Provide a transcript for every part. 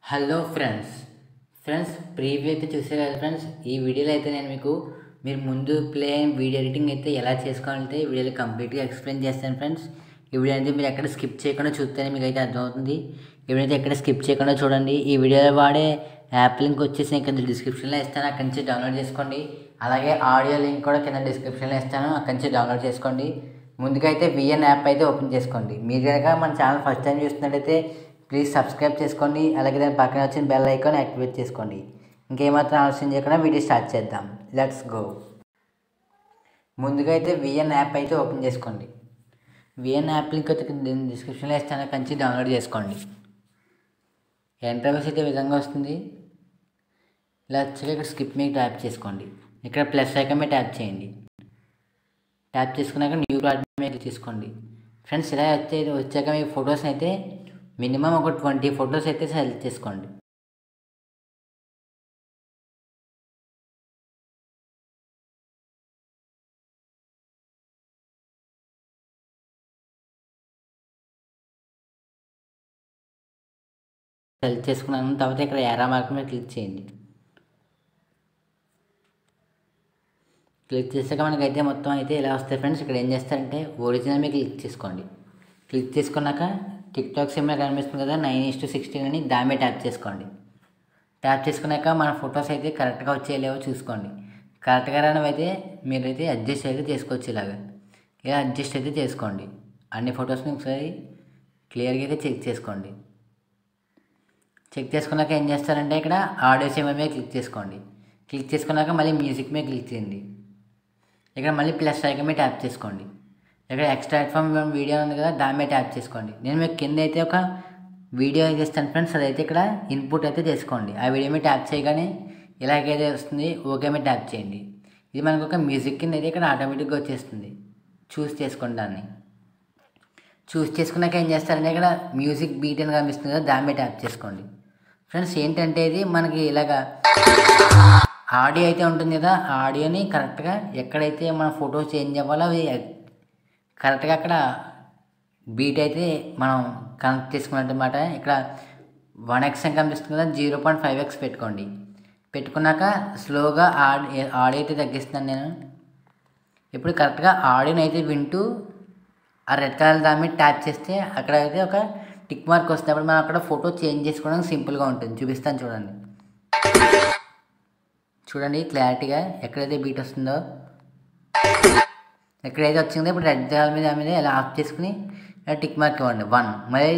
Hello friends preview అయితే చూసారు కదా ఫ్రెండ్స్. ఈ వీడియోలో అయితే నేను మీకు మీరు ముందు ప్లే వీడియో ఎడిటింగ్ అయితే ఎలా చేసుకోవాలంటే ఈ వీడియోలో కంప్లీట్గా ఎక్స్ప్లెయిన్ చేస్తాను ఫ్రెండ్స్. ఈ వీడియో అయితే మీరు ఎక్కడ స్కిప్ చేయకుండా చూస్తేనే మీకు అయితే అర్థమవుతుంది. ఈ వీడియో అయితే ఎక్కడ స్కిప్ చేయకుండా చూడండి. ఈ వీడియోలో వాడే యాప్ లింక్ వచ్చేసి నేను కింద డిస్క్రిప్షన్లో ఇస్తాను, అక్కడి నుంచి డౌన్లోడ్ చేసుకోండి. అలాగే ఆడియో లింక్ కూడా కింద డిస్క్రిప్షన్లో ఇస్తాను, అక్కడి నుంచి డౌన్లోడ్ చేసుకోండి. ముందుగా అయితే విఎన్ యాప్ అయితే ఓపెన్ చేసుకోండి. మీరు కనుక మన ఛానల్ ఫస్ట్ టైం చూస్తున్నట్టయితే ప్లీజ్ సబ్స్క్రైబ్ చేసుకోండి. అలాగే దాని పక్కన వచ్చిన బెల్ ఐకాన్ యాక్టివేట్ చేసుకోండి. ఇంకేమాత్రం ఆలస్యం చేయకుండా వీడియో స్టార్ట్ చేద్దాం. Let's go. ముందుగా అయితే విఎన్ యాప్ అయితే ఓపెన్ చేసుకోండి. విఎన్ యాప్ లింక్ అయితే డిస్క్రిప్షన్లో ఇస్తాను, అక్కడి నుంచి డౌన్లోడ్ చేసుకోండి. ఇంటర్ఫేస్ అయితే విధంగా వస్తుంది. ఇలా వచ్చాక ఇక్కడ స్కిప్ మీద ట్యాప్ చేసుకోండి. ఇక్కడ ప్లస్ ఐకాన్ మీద ట్యాప్ చేయండి. ట్యాప్ చేసుకున్నాక న్యూ ప్రాజెక్ట్ మీద తీసుకోండి. ఫ్రెండ్స్ ఇలా వచ్చాక మీ ఫొటోస్ని అయితే మినిమం ఒక 20 ఫొటోస్ అయితే సెలెక్ట్ చేసుకోండి. సెలెక్ట్ చేసుకున్నాను తర్వాత ఇక్కడ యారో మార్క్ మీద క్లిక్ చేయండి. క్లిక్ చేసాక మనకైతే మొత్తం అయితే ఇలా వస్తాయి ఫ్రెండ్స్. ఇక్కడ ఏం చేస్తారంటే ఒరిజినల్ మీద క్లిక్ చేసుకోండి. క్లిక్ చేసుకున్నాక టిక్టాక్ సింబల్ కనిపిస్తుంది కదా 9:16 అని దాని మీద ట్యాప్ చేసుకోండి. ట్యాప్ చేసుకున్నాక మన ఫొటోస్ అయితే కరెక్ట్గా వచ్చేలేవో చూసుకోండి. కరెక్ట్గా రానివైతే మీరైతే అడ్జస్ట్ అయితే చేసుకోవచ్చు. ఇలా అడ్జస్ట్ అయితే చేసుకోండి. అన్ని ఫొటోస్ని ఒకసారి క్లియర్గా అయితే చెక్ చేసుకోండి. చెక్ చేసుకున్నాక ఏం చేస్తారంటే ఇక్కడ ఆడియో సింబల్ మీద క్లిక్ చేసుకోండి. క్లిక్ చేసుకున్నాక మళ్ళీ మ్యూజిక్ మీద క్లిక్ చేయండి. ఇక్కడ మళ్ళీ ప్లస్ ఐకాన్ మీద ట్యాప్ చేసుకోండి. ఇక్కడ ఎక్స్ట్రా ప్లాట్ఫామ్ వీడియో ఉంది కదా దాని మీద ట్యాప్ చేసుకోండి. నేను మీకు కింద అయితే ఒక వీడియో అయితే ఇస్తాను ఫ్రెండ్స్, అదైతే ఇక్కడ ఇన్పుట్ అయితే చేసుకోండి. ఆ వీడియో మీద ట్యాప్ చేయగానే ఇలాగైతే వస్తుంది. ఓకే మీద ట్యాప్ చేయండి. ఇది మనకు ఒక మ్యూజిక్ కింద అయితే ఇక్కడ ఆటోమేటిక్గా వచ్చేస్తుంది. చూస్ చేసుకోండి. దాన్ని చూస్ చేసుకున్నాక ఏం చేస్తారంటే ఇక్కడ మ్యూజిక్ బీట్ అని కనిపిస్తుంది కదా దాని మీద ట్యాప్ చేసుకోండి. ఫ్రెండ్స్ ఏంటంటే ఇది మనకి ఇలాగా ఆడియో అయితే ఉంటుంది కదా, ఆ ఆడియోని కరెక్ట్గా ఎక్కడైతే మన ఫోటో చేంజ్ అవ్వాలో అవి కరెక్ట్గా అక్కడ బీట్ అయితే మనం కనెక్ట్ చేసుకున్నమాట. ఇక్కడ 1x అని కనిపిస్తుంది కదా 0.5x పెట్టుకోండి. పెట్టుకున్నాక స్లోగా ఆడియో అయితే తగ్గిస్తున్నాను నేను. ఇప్పుడు కరెక్ట్గా ఆడియోని అయితే వింటూ ఆ రెడ్ కలర్ దాని మీద ట్యాప్ చేస్తే అక్కడ అయితే ఒక టిక్ మార్క్ వస్తుంది. అప్పుడు మనం అక్కడ ఫోటో చేంజ్ చేసుకోవడానికి సింపుల్గా ఉంటుంది. చూపిస్తాను చూడండి క్లారిటీగా ఎక్కడైతే బీట్ వస్తుందో ఎక్కడైతే వచ్చిందో ఇప్పుడు రెడ్ కలర్ మీద దాని మీద ఇలా ఆఫ్ చేసుకుని ఇలా టిక్ మార్క్ ఇవ్వండి 1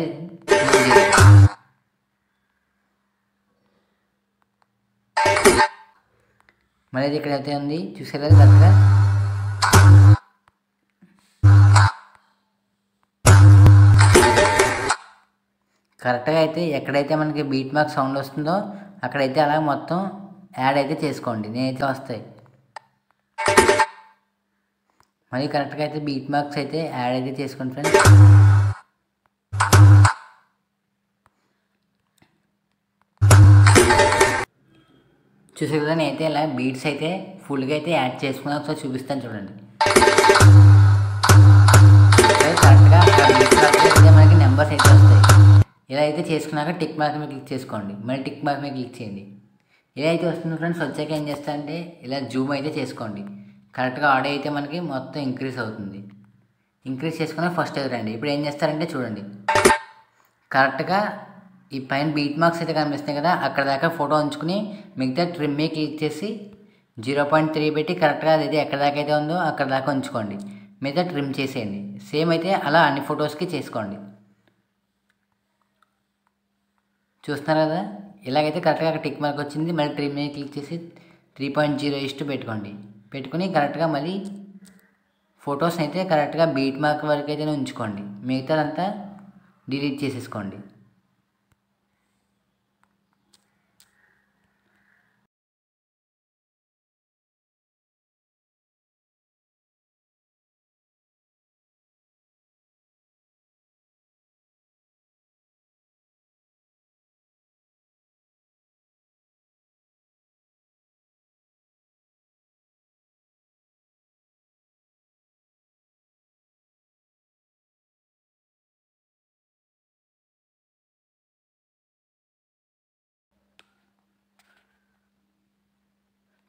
మళ్ళీ ఇక్కడైతే ఉంది చూసారా కరెక్ట్గా. కరెక్ట్గా అయితే ఎక్కడైతే మనకి బీట్ మార్క్ సౌండ్ వస్తుందో అక్కడైతే అలా మొత్తం యాడ్ అయితే చేసుకోండి. నేనైతే వస్తాయి మళ్ళీ కరెక్ట్గా అయితే బీట్ మార్క్స్ అయితే యాడ్ అయితే చేసుకోండి ఫ్రెండ్స్. చూసే కదా నేనైతే ఇలా బీట్స్ అయితే ఫుల్గా అయితే యాడ్ చేసుకున్నా ఒకసారి చూపిస్తాను చూడండి. కరెక్ట్గా మనకి నెంబర్స్ అయితే వస్తాయి. ఇలా అయితే చేసుకున్నాక టిక్ మార్క్ మీద క్లిక్ చేసుకోండి. మళ్ళీ టిక్ మార్క్ మీద క్లిక్ చేయండి. ఇలా అయితే వస్తుంది ఫ్రెండ్స్. వచ్చాక ఏం చేస్తారంటే ఇలా జూమ్ అయితే చేసుకోండి. కరెక్ట్గా ఆడియో అయితే మనకి మొత్తం ఇంక్రీజ్ అవుతుంది. ఇంక్రీజ్ చేసుకుని ఫస్ట్ ఎదురండి. ఇప్పుడు ఏం చేస్తారంటే చూడండి కరెక్ట్గా ఈ పైన బీట్ మార్క్స్ అయితే కనిపిస్తున్నాయి కదా అక్కడ దాకా ఫోటో ఉంచుకుని మిగతా ట్రిమ్ మీద క్లిక్ చేసి 0.3 పెట్టి కరెక్ట్గా అది ఎక్కడ దాకా అయితే ఉందో అక్కడ దాకా ఉంచుకోండి. మిగతా ట్రిమ్ చేసేయండి. సేమ్ అయితే అలా అన్ని ఫొటోస్కి చేసుకోండి. చూస్తున్నారు కదా ఇలాగైతే కరెక్ట్గా అక్కడ టిక్ మార్క్ వచ్చింది. మళ్ళీ ట్రిమ్ మీద క్లిక్ చేసి 3.0 పెట్టుకోండి. పెట్టుకుని కరెక్ట్గా మళ్ళీ ఫొటోస్ అయితే కరెక్ట్గా బీట్ మార్క్ వరకు అయితే ఉంచుకోండి. మిగతాదంతా డిలీట్ చేసేసుకోండి.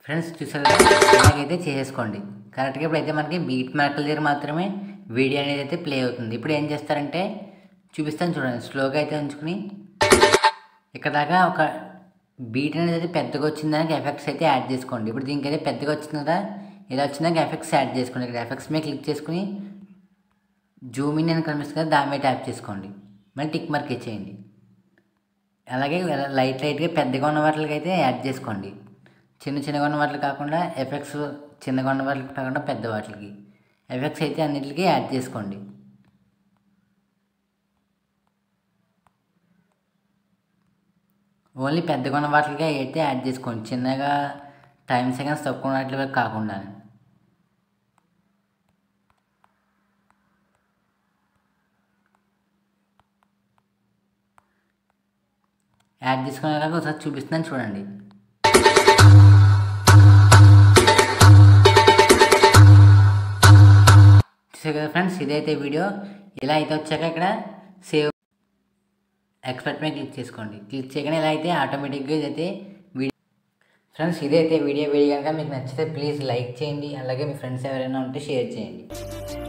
ఫ్రెండ్స్ చూసారు కదా, ఇలాగైతే చేసేసుకోండి కరెక్ట్గా. ఇప్పుడైతే మనకి బీట్ మార్కుల దగ్గర మాత్రమే వీడియో అనేది అయితే ప్లే అవుతుంది. ఇప్పుడు ఏం చేస్తారంటే చూపిస్తాను చూడండి. స్లోగా అయితే ఉంచుకుని ఇక్కడ దాకా ఒక బీట్ అనేది అయితే పెద్దగా వచ్చిందానికి ఎఫెక్ట్స్ అయితే యాడ్ చేసుకోండి. ఇప్పుడు దీనికైతే పెద్దగా వచ్చింది కదా, ఇలా వచ్చిందాక ఎఫెక్ట్స్ యాడ్ చేసుకోండి. ఇక్కడ ఎఫెక్ట్స్ మీద క్లిక్ చేసుకుని జూమ్ ఇన్ అని కనిపిస్తుంది కదా, దాని మీద ట్యాప్ చేసుకోండి. మళ్ళీ టిక్ మార్క్ ఇచ్చేయండి. అలాగే లైట్గా పెద్దగా ఉన్న వాటికి అయితే యాడ్ చేసుకోండి. చిన్నగా ఉన్న వాటికి కాకుండా ఎఫెక్ట్స్ చిన్నగా ఉన్న వాటికి కాకుండా పెద్ద వాటికి ఎఫెక్ట్స్ అయితే అన్నిటికీ యాడ్ చేసుకోండి. ఓన్లీ పెద్దగా ఉన్న వాటికి అయితే యాడ్ చేసుకోండి, చిన్నగా టైం సెకండ్స్ తక్కువ ఉన్న వాటికి కాకుండా. యాడ్ చేసుకున్నాక ఒకసారి చూపిస్తున్నాను చూడండి. చూసారు కదా ఫ్రెండ్స్, ఇదైతే వీడియో. ఇలా అయితే వచ్చాక ఇక్కడ సేవ్ ఎక్స్పర్ట్ మీద క్లిక్ చేసుకోండి. క్లిక్ చేయగానే ఇలా అయితే ఆటోమేటిక్గా ఇదైతే వీడియో. ఫ్రెండ్స్ ఇదైతే వీడియో కనుక మీకు నచ్చితే ప్లీజ్ లైక్ చేయండి. అలాగే మీ ఫ్రెండ్స్ ఎవరైనా ఉంటే షేర్ చేయండి.